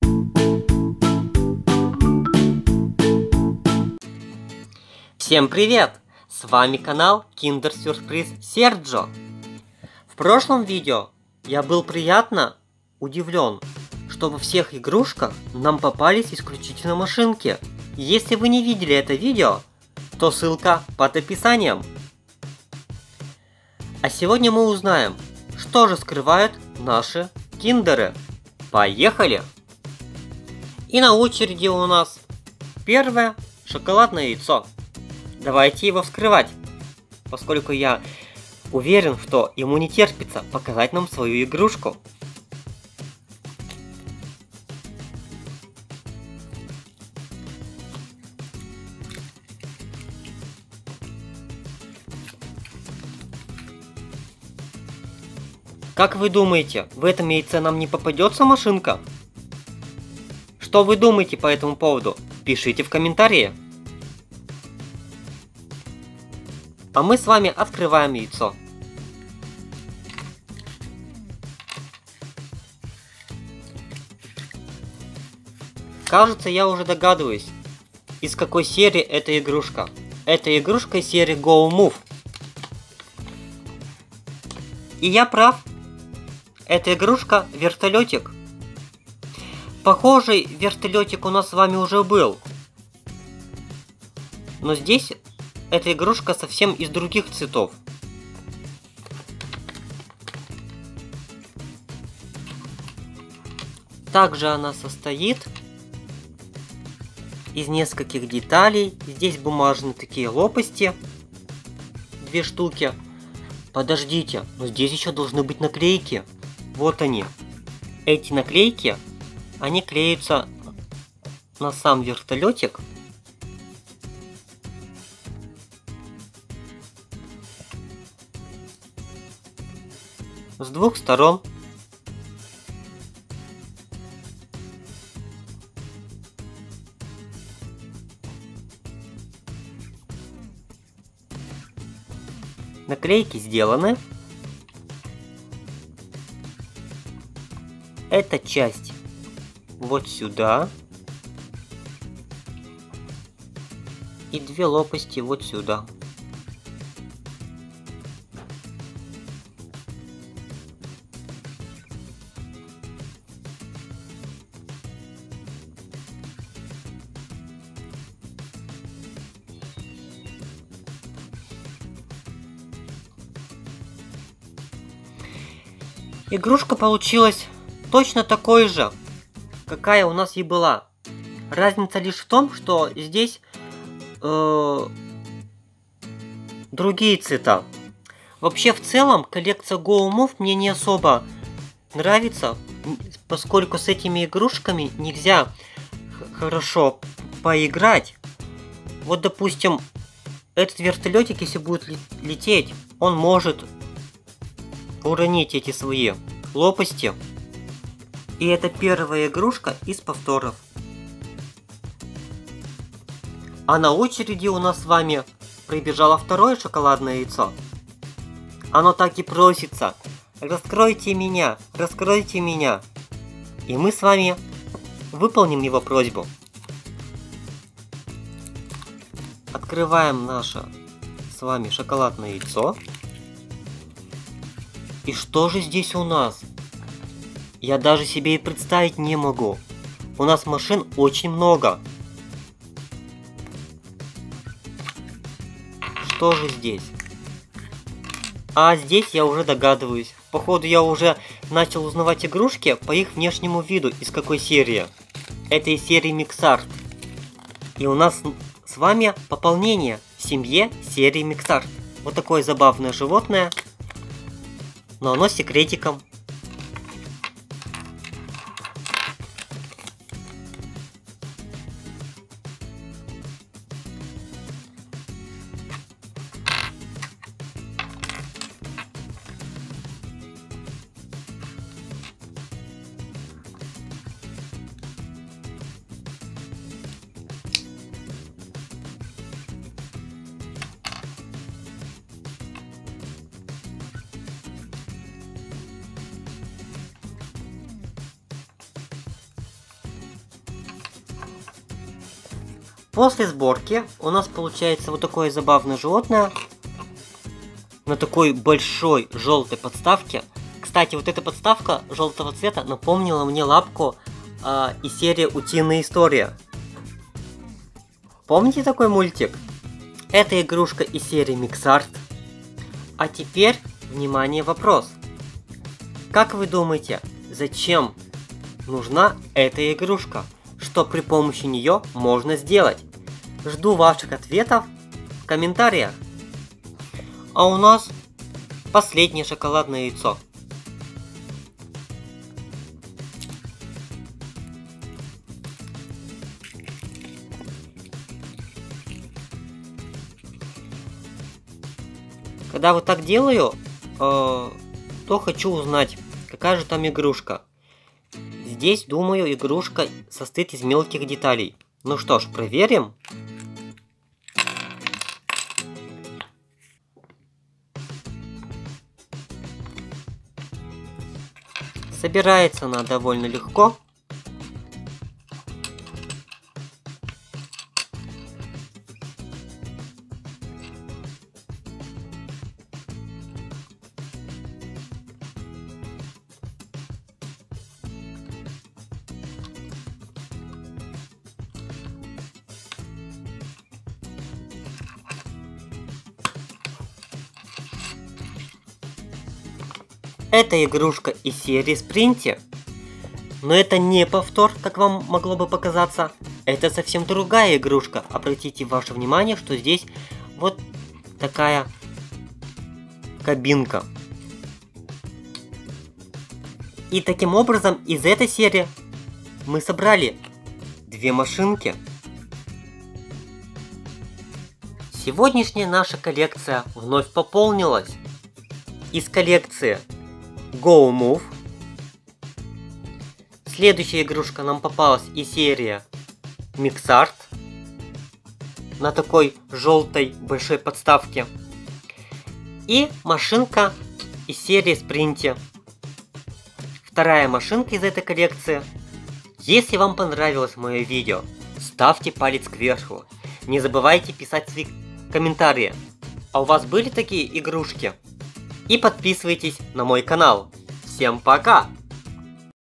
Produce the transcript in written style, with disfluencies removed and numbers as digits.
Всем привет! С вами канал Kinder Surprise Sergio. В прошлом видео я был приятно удивлен, что во всех игрушках нам попались исключительно машинки. Если вы не видели это видео, то ссылка под описанием. А сегодня мы узнаем, что же скрывают наши киндеры. Поехали! И на очереди у нас первое шоколадное яйцо. Давайте его вскрывать, поскольку я уверен, что ему не терпится показать нам свою игрушку. Как вы думаете, в этом яйце нам не попадется машинка? Что вы думаете по этому поводу? Пишите в комментарии. А мы с вами открываем яйцо. Кажется, я уже догадываюсь, из какой серии эта игрушка. Это игрушка из серии Go Move. И я прав. Эта игрушка вертолетик. Похожий вертолетик у нас с вами уже был. Но здесь эта игрушка совсем из других цветов. Также она состоит из нескольких деталей. Здесь бумажные такие лопасти. 2 штуки. Подождите, но здесь еще должны быть наклейки. Вот они. Эти наклейки, они клеются на сам вертолетик. С 2 сторон. Наклейки сделаны. Эта часть вот сюда. И 2 лопасти вот сюда. Игрушка получилась точно такой же, какая у нас и была. Разница лишь в том, что здесь другие цвета. Вообще, в целом, коллекция Go Move мне не особо нравится, поскольку с этими игрушками нельзя хорошо поиграть. Вот, допустим, этот вертолетик, если будет лететь, он может уронить эти свои лопасти. И это первая игрушка из повторов. А на очереди у нас с вами прибежало второе шоколадное яйцо. Оно так и просится: раскройте меня, раскройте меня. И мы с вами выполним его просьбу. Открываем наше с вами шоколадное яйцо. И что же здесь у нас? Я даже себе и представить не могу. У нас машин очень много. Что же здесь? А здесь я уже догадываюсь. Походу, я уже начал узнавать игрушки по их внешнему виду, из какой серии. Это из серии Mixart. И у нас с вами пополнение в семье серии Mixart. Вот такое забавное животное. Но оно с секретиком. После сборки у нас получается вот такое забавное животное на такой большой желтой подставке. Кстати, вот эта подставка желтого цвета напомнила мне лапку из серии «Утиная история». Помните такой мультик? Это игрушка из серии Mixart. А теперь, внимание, вопрос. Как вы думаете, зачем нужна эта игрушка? Что при помощи нее можно сделать? Жду ваших ответов в комментариях. А у нас последнее шоколадное яйцо. Когда вот так делаю, то хочу узнать, какая же там игрушка. Здесь, думаю, игрушка состоит из мелких деталей. Ну что ж, проверим. Собирается она довольно легко. Это игрушка из серии Спринти. Но это не повтор, как вам могло бы показаться. Это совсем другая игрушка. Обратите ваше внимание, что здесь вот такая кабинка. И таким образом из этой серии мы собрали две машинки. Сегодняшняя наша коллекция вновь пополнилась. Из коллекции GoMove. Следующая игрушка нам попалась из серии Mixart на такой желтой большой подставке. И машинка из серии Sprinty. Вторая машинка из этой коллекции. Если вам понравилось мое видео, ставьте палец кверху. Не забывайте писать свои комментарии. А у вас были такие игрушки? И подписывайтесь на мой канал. Всем пока!